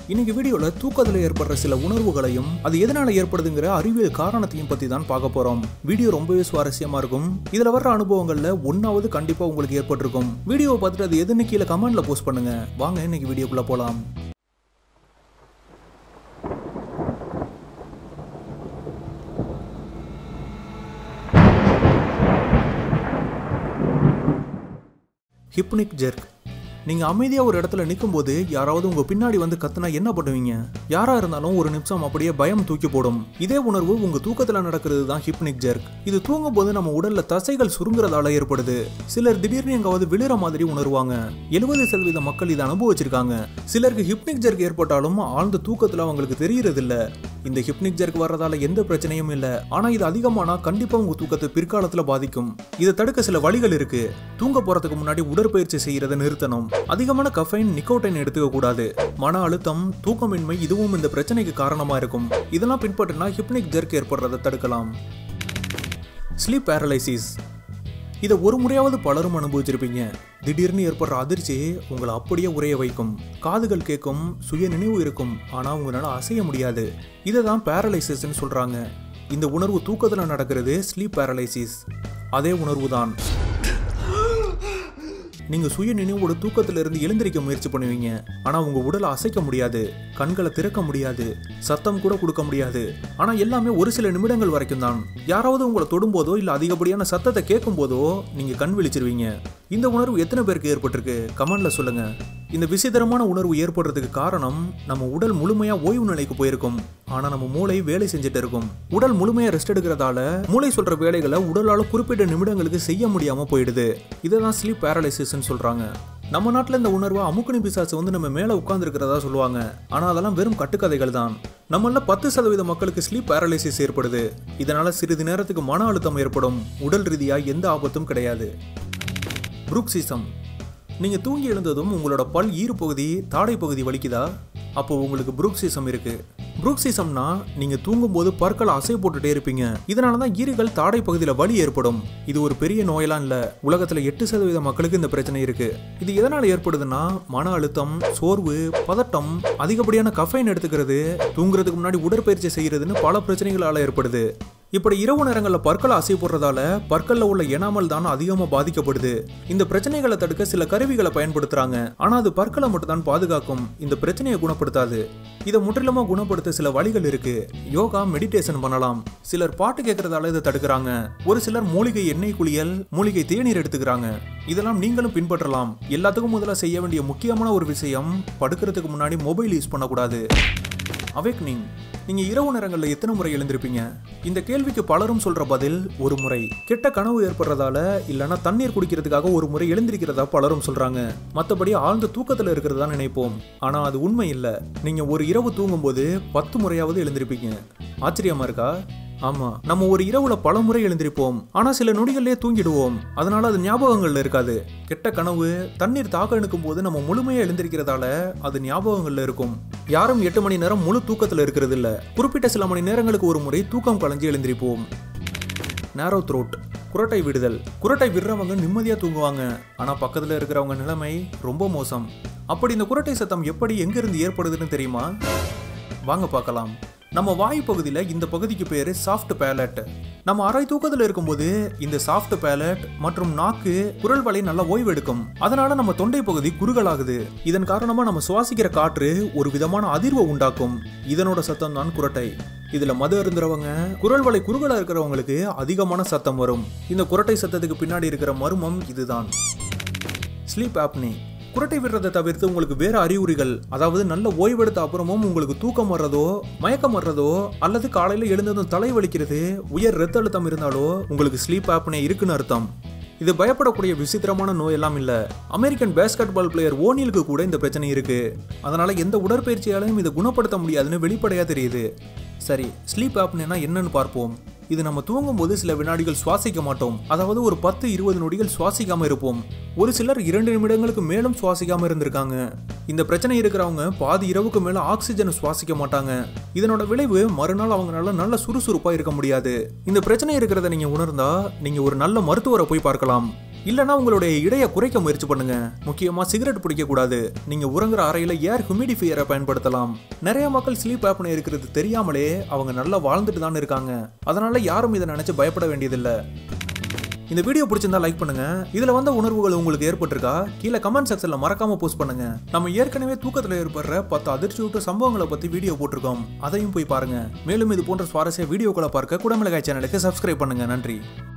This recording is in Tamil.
இன்னைக்கு வீடியோல தூக்கத்துல ஏற்படுற சில உணர்வுகளையும் அது எதனால ஏற்படுதுங்கிற அறிவியல் காரணத்தையும் பத்தி தான் பார்க்க போறோம். வீடியோ ரொம்பவே சுவாரஸ்யமா இருக்கும். இதுல வர்ற அனுபவங்கள்ல ஒன்னாவது கண்டிப்பா உங்களுக்கு ஏற்பட்டிருக்கும். வீடியோவை பார்த்துட்டு அது எதுன்னு கீழே கமெண்ட்ல போஸ்ட் பண்ணுங்க. வாங்க இன்னைக்கு வீடியோக்குள்ள போலாம். Hypnic jerk. நீங்க அமைதியா ஒரு இடத்துல நிற்கும் போது யாராவது உங்க பின்னாடி வந்து கத்துனா என்ன பண்ணுவீங்க? யாரா இருந்தாலும் ஒரு நிமிஷம் அப்படியே பயம் தூக்கி போடும். இதே உணர்வு உங்க தூக்கத்துல நடக்கிறது தான் ஹிப்னிக் ஜெர்க். இது தூங்கும் போது நம்ம உடல்ல தசைகள் சுருங்குறதால ஏற்படுது. சிலர் திடீர்னு எங்காவது விழுற மாதிரி உணர்வாங்க. 70% மக்கள் இதை அனுபவிச்சிருக்காங்க. சிலருக்கு ஹிப்னிக் ஜெர்க் ஏற்பட்டாலும் ஆழ்ந்த தூக்கத்துல அவங்களுக்கு தெரியறது இல்ல. இந்த ஹிப்னிக் ஜெர்க் வர்றதால எந்த பிரச்சனையும் இல்ல. ஆனா இது அதிகமானா கண்டிப்பா உங்க தூக்கத்தை பிற்காலத்துல பாதிக்கும். இதை தடுக்க சில வழிகள் இருக்கு. தூங்க போறதுக்கு முன்னாடி உடற்பயிற்சி செய்யறதை நிறுத்தணும். அதிகமான கஃபைன், நிக்கோட்டின் எடுத்துக்க கூடாது. மன அழுத்தம், தூக்கமின்மை இதுவும் இந்த பிரச்சனைக்கு காரணமா இருக்கும். இதெல்லாம் பின்பற்றினா ஹிப்னிக் ஜெர்க் ஏற்படுறதை தடுக்கலாம். Sleep paralysis. இதை ஒரு முறையாவது பலரும் அனுபவிச்சிருப்பீங்க. திடீர்னு ஏற்படுற அதிர்ச்சி உங்களை அப்படியே உறைய வைக்கும். காதுகள் கேட்கும், சுய நினைவு இருக்கும், ஆனா உங்களால அசைய முடியாது. இதை தான் பேரலைசிஸ்ன்னு சொல்றாங்க. இந்த உணர்வு தூக்கத்துல நடக்கிறது ஸ்லீப் பேரலைசிஸ். அதே உணர்வு தான். நீங்க சுய நினைவோட தூக்கத்துல இருந்து எழுந்திருக்க முயற்சி பண்ணுவீங்க. ஆனா உங்க உடலை அசைக்க முடியாது, கண்களை திறக்க முடியாது, சத்தம் கூட கொடுக்க முடியாது. ஆனா எல்லாமே ஒரு சில நிமிடங்கள் வரைக்கும் தான். யாராவது உங்களை தொடும்போதோ இல்ல அதிகப்படியான சத்தத்தை கேட்கும் போதோ நீங்க கண் விழிச்சிருவீங்க. இந்த உணர்வு எத்தனை பேருக்கு ஏற்பட்டிருக்கு கமெண்ட்ல சொல்லுங்க. இந்த விசித்திரமான உணர்வு ஏற்படுறதுக்கு காரணம் நம்ம உடல் முழுமையா ஓய்வு நிலைக்கு போயிருக்கும். ஆனா நம்ம மூளை வேலை செஞ்சுட்டு இருக்கும். உடல் முழுமையா ரெஸ்ட் எடுக்கிறதால மூளை சொல்ற வேலைகளை உடலால குறிப்பிட்ட நிமிடங்களுக்கு செய்ய முடியாம போயிடுது. இதைதான் ஸ்லீப் பேரலைசிஸ்ன்னு சொல்றாங்க. நம்ம நாட்டுல இந்த உணர்வு அமுக்குனி பிசாசு வந்து நம்ம மேல உட்கார்ந்து இருக்கிறதா சொல்லுவாங்க. ஆனா அதெல்லாம் வெறும் கட்டுக்கதைகள் தான். நம்மள 10% மக்களுக்கு ஸ்லீப் பேரலைசிஸ் ஏற்படுது. இதனால சிறிது நேரத்துக்கு மன அழுத்தம் ஏற்படும். உடல் ரீதியா எந்த ஆபத்தும் கிடையாது. புரூக்சிசம். நீங்க தூங்கி எழுந்ததும் உங்களோட பல் ஈறு பகுதி, தாடை பகுதி வலிக்குதா? அப்போ உங்களுக்கு புரூக்சிசம் இருக்கு. புரூக்சிசம்னா நீங்க தூங்கும் போது பற்களை அசை போட்டுட்டே இருப்பீங்க. இதனாலதான் ஈறுகள், தாடை பகுதியில வலி ஏற்படும். இது ஒரு பெரிய நோயெல்லாம் இல்ல. உலகத்துல 8% மக்களுக்கு இந்த பிரச்சனை இருக்கு. இது எதனால ஏற்படுதுன்னா மன அழுத்தம், சோர்வு, பதட்டம், அதிகப்படியான கஃபைன் எடுத்துக்கிறது, தூங்குறதுக்கு முன்னாடி உடற்பயிற்சி செய்யறதுன்னு பல பிரச்சனைகளால ஏற்படுது. இப்படி இரவு நேரங்களில் பற்களை அசை போடுறதால பற்கள்ல உள்ள எனாமல் தான் அதிகமாக பாதிக்கப்படுது. இந்த பிரச்சனைகளை தடுக்க சில கருவிகளை பயன்படுத்துறாங்க. ஆனா அது பற்களை மட்டும் தான் பாதுகாக்கும். இந்த பிரச்சனையை குணப்படுத்தாது. இதை முற்றிலுமா குணப்படுத்த சில வழிகள் இருக்கு. யோகா, மெடிடேஷன் பண்ணலாம். சிலர் பாட்டு கேட்கறதால இதை தடுக்கிறாங்க. ஒரு சிலர் மூலிகை எண்ணெய் குளியல், மூலிகை தேநீர் எடுத்துக்கிறாங்க. இதெல்லாம் நீங்களும் பின்பற்றலாம். எல்லாத்துக்கும் முதல்ல செய்ய வேண்டிய முக்கியமான ஒரு விஷயம், படுக்கிறதுக்கு முன்னாடி மொபைல் யூஸ் பண்ணக்கூடாது. அவேக்னிங். நீங்க இரவு நேரங்களில் எத்தனை முறை எழுந்திருப்பீங்க? இந்த கேள்விக்கு பலரும் சொல்ற பதில் ஒரு முறை. கெட்ட கனவு ஏற்படுறதால இல்லைன்னா தண்ணீர் குடிக்கிறதுக்காக ஒரு முறை எழுந்திருக்கிறதா பலரும் சொல்றாங்க. மற்றபடி ஆழ்ந்த தூக்கத்துல இருக்கிறதா நினைப்போம். ஆனா அது உண்மை இல்ல. நீங்க ஒரு இரவு தூங்கும் போது 10 முறையாவது எழுந்திருப்பீங்க. ஆச்சரியமா இருக்கா? ஆமா, நம்ம ஒரு இரவுல பல முறை எழுந்திருப்போம். ஆனா சில நொடிகள்லயே தூங்கிடுவோம். அதனால அது ஞாபகங்கள்ல இருக்காது. கெட்ட கனவு, தண்ணீர் தாகம் எடுக்கும் போது நம்ம முழுமையா எழுந்திருக்கிறதால அது ஞாபகங்கள்ல இருக்கும். யாரும் 8 மணி நேரம் முழு தூக்கத்துல இருக்கிறது இல்ல. குறிப்பிட்ட சில மணி நேரங்களுக்கு ஒரு முறை தூக்கம் கலைஞ்சு எழுந்திருப்போம். நேரோ த்ரோட். குரட்டை விடுதல். குரட்டை விடுறவங்க நிம்மதியா தூங்குவாங்க. ஆனா பக்கத்துல இருக்கிறவங்க நிலைமை ரொம்ப மோசம். அப்படி இந்த குரட்டை சத்தம் எப்படி எங்கிருந்து ஏற்படுதுன்னு தெரியுமா? வாங்க பார்க்கலாம். நம்ம வாய் பகுதியில இந்த பகுதிக்கு பேரு சாஃப்ட் பேலட். நம்ம அரை தூக்கத்துல இருக்கும்போது இந்த சாஃப்ட் பேலட் மற்றும் நாக்கு, குரல் வலை நல்லா ஓய்வு எடுக்கும். அதனால நம்ம தொண்டை பகுதி குறுகலாகுது. இதன் காரணமா நம்ம சுவாசிக்கிற காற்று ஒரு விதமான அதிர்வை உண்டாக்கும். இதனோட சத்தம் தான் குரட்டை. இதுல மது அருந்துறவங்க, குரல் வலை குறுகலா இருக்கிறவங்களுக்கு அதிகமான சத்தம் வரும். இந்த குரட்டை சத்தத்துக்கு பின்னாடி இருக்கிற மர்மம் இதுதான். Sleep apnoea. குரட்டை விடுறதை தவிர்த்து உங்களுக்கு வேற அறிகுறிகள், அதாவது நல்ல ஓய்வெடுத்த அப்புறமும் உங்களுக்கு தூக்கம் வர்றதோ, மயக்கம் வர்றதோ, அல்லது காலையில எழுந்ததும் தலை வலிக்கிறது, உயர் ரத்த அழுத்தம் இருந்தாலோ உங்களுக்கு ஸ்லீப் ஆப்னே இருக்குன்னு அர்த்தம். இது பயப்படக்கூடிய விசித்திரமான நோய் எல்லாம் இல்ல. அமெரிக்கன் பேஸ்கெட் பால் பிளேயர் ஓனிலுக்கு கூட இந்த பிரச்சனை இருக்கு. அதனால எந்த உடற்பயிற்சியாலையும் இதை குணப்படுத்த முடியாதுன்னு வெளிப்படையா தெரியுது. சரி, ஸ்லீப் ஆப்னேனா என்னன்னு பார்ப்போம். இது நம்ம தூங்கும் போது சில வினாடிகள் சுவாசிக்க மாட்டோம். அதாவது ஒரு 10-20 நொடிகள் சுவாசிக்காம இருப்போம். ஒரு சிலர் 2 நிமிடங்களுக்கு மேலும் சுவாசிக்காம இருந்திருக்காங்க. இந்த பிரச்சனை இருக்கிறவங்க பாதி இரவுக்கு மேல ஆக்சிஜனை சுவாசிக்க மாட்டாங்க. இதனோட விளைவு மறுநாள் அவங்களால நல்ல சுறுசுறுப்பா இருக்க முடியாது. இந்த பிரச்சனை இருக்கிறத நீங்க உணர்ந்தா நீங்க ஒரு நல்ல மருத்துவரை போய் பார்க்கலாம். இல்லனா உங்களுடைய இடைய குறைக்க முயற்சி பண்ணுங்க. முக்கியமா சிகரெட் பிடிக்க கூடாது. நீங்க உறங்குற அறையில ஏர் ஹியூமிடிஃபையரை பயன்படுத்தலாம். நிறைய மக்கள் ஸ்லீப் ஆப்னே இருக்கிறது தெரியாமலே அவங்க நல்லா வாழ்ந்துட்டு தான் இருக்காங்க. அதனால யாரும் இதை நினைச்சு பயப்பட வேண்டியதில்லை. இந்த வீடியோ பிடிச்சிருந்தா லைக் பண்ணுங்க. இதுல வந்த உணர்வுகள் உங்களுக்கு ஏற்பட்டிருக்கா கீழே கமெண்ட் செக்ஷன்ல மறக்காம போஸ்ட் பண்ணுங்க. நம்ம ஏற்கனவே தூக்கத்துல ஏற்படுற 10 அதிர்ச்சியூட்டு சம்பவங்களை பத்தி வீடியோ போட்டிருக்கோம். அதையும் போய் பாருங்க. மேலும் இது போன்ற சுவாரஸ்ய வீடியோக்களை பார்க்க குடமிளகாய் சேனலுக்கு சப்ஸ்கிரைப் பண்ணுங்க. நன்றி.